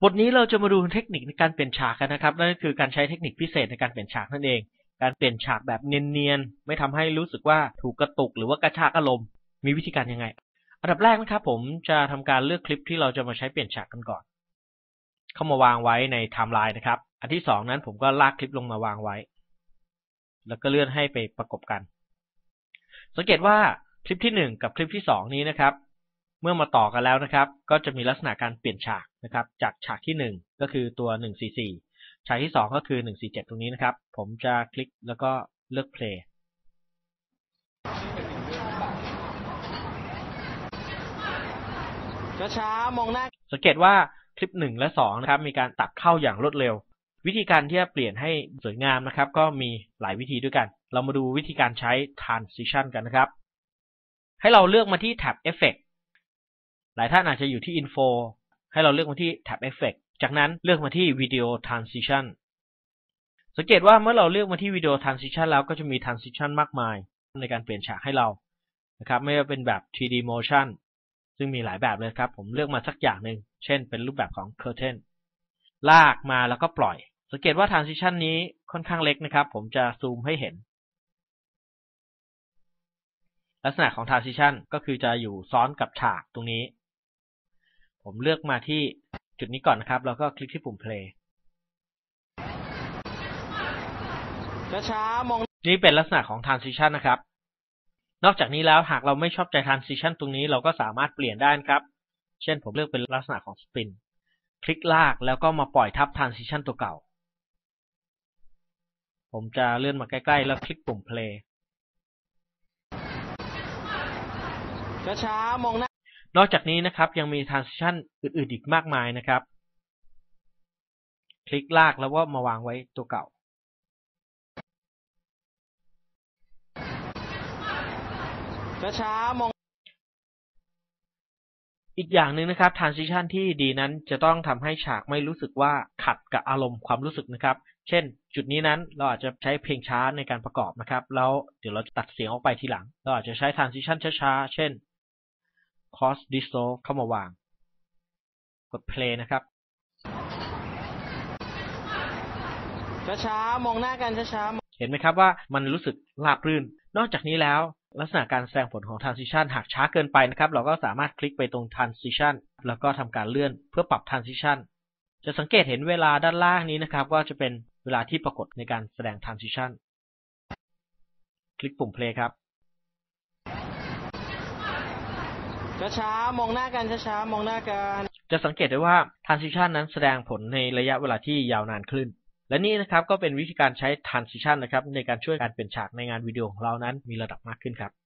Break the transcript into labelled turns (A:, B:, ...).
A: บทนี้เราจะมาดูเทคนิคในการเปลี่ยนฉากกันนะครับนั่นก็คือการใช้เทคนิคพิเศษในการเปลี่ยนฉากนั่นเองการเปลี่ยนฉากแบบเนียนๆไม่ทำให้รู้สึกว่าถูกกระตุกหรือว่ากระชากอารมณ์มีวิธีการยังไงอันดับแรกนะครับผมจะทำการเลือกคลิปที่เราจะมาใช้เปลี่ยนฉากกันก่อนเข้ามาวางไว้ในไทม์ไลน์นะครับอันที่2นั้นผมก็ลากคลิปลงมาวางไว้แล้วก็เลื่อนให้ไปประกบกันสังเกตว่าคลิปที่1กับคลิปที่2นี้นะครับเมื่อมาต่อกันแล้วนะครับก็จะมีลักษณะการเปลี่ยนฉากนะครับจากฉากที่1ก็คือตัว144ฉากที่2ก็คือ147ตรงนี้นะครับผมจะคลิกแล้วก็เลือก play
B: ช้าๆมองหน้า
A: สังเกตว่าคลิป1และ2นะครับมีการตัดเข้าอย่างรวดเร็ววิธีการที่จะเปลี่ยนให้สวยงามนะครับก็มีหลายวิธีด้วยกันเรามาดูวิธีการใช้ transition กันนะครับให้เราเลือกมาที่แท็บ effect หลายท่านอาจจะอยู่ที่ info ให้เราเลือกมาที่แท็บ effect จากนั้นเลือกมาที่ video transition สังเกตว่าเมื่อเราเลือกมาที่ video transition แล้วก็จะมี transition มากมายในการเปลี่ยนฉากให้เรานะครับไม่ว่าเป็นแบบ 3D motion ซึ่งมีหลายแบบเลยครับผมเลือกมาสักอย่างหนึ่งเช่นเป็นรูปแบบของ curtain ลากมาแล้วก็ปล่อยสังเกตว่า transition นี้ค่อนข้างเล็กนะครับผมจะซูมให้เห็นลักษณะของ transition ก็คือจะอยู่ซ้อนกับฉากตรงนี้ผมเลือกมาที่จุดนี้ก่อนนะครับแล้วก็คลิกที่ปุ่ม play
B: ช้าๆมอง
A: นี่เป็นลักษณะของ transition นะครับนอกจากนี้แล้วหากเราไม่ชอบใจ transition ตรงนี้เราก็สามารถเปลี่ยนได้ครับเช่นผมเลือกเป็นลักษณะของ spin คลิกลากแล้วก็มาปล่อยทับ transition ตัวเก่าผมจะเลื่อนมาใกล้ๆแล้วคลิกปุ่ม play
B: ช้าๆมองหน้าน
A: อกจากนี้นะครับยังมี transition อื่นๆอีกมากมายนะครับคลิกลากแล้วก็มาวางไว้ตัวเก่า
B: ช้าๆมอง
A: อีกอย่างหนึ่งนะครับ transition ที่ดีนั้นจะต้องทำให้ฉากไม่รู้สึกว่าขัดกับอารมณ์ความรู้สึกนะครับเช่นจุดนี้นั้นเราอาจจะใช้เพลงช้าในการประกอบนะครับแล้วเดี๋ยวเราจะตัดเสียงออกไปทีหลังเราอาจจะใช้ transition ช้าๆเช่น cross dissolve เข้ามาวางกด play นะครับ
B: ช้าๆมองหน้ากันช้า
A: ๆเห็นไหมครับว่ามันรู้สึกราบรื่นนอกจากนี้แล้วลักษณะการแสดงผลของ transition หากช้าเกินไปนะครับเราก็สามารถคลิกไปตรง transition แล้วก็ทำการเลื่อนเพื่อปรับ transition จะสังเกตเห็นเวลาด้านล่างนี้นะครับว่าจะเป็นเวลาที่ปรากฏในการแสดง transition คลิกปุ่ม play ครับ
B: ช้าๆมองหน้ากันช้าๆมองหน้ากัน
A: จะสังเกตได้ว่า transition นั้นแสดงผลในระยะเวลาที่ยาวนานขึ้นและนี่นะครับก็เป็นวิธีการใช้ transition นะครับในการช่วยการเปลี่ยนฉากในงานวิดีโอของเรานั้นมีระดับมากขึ้นครับ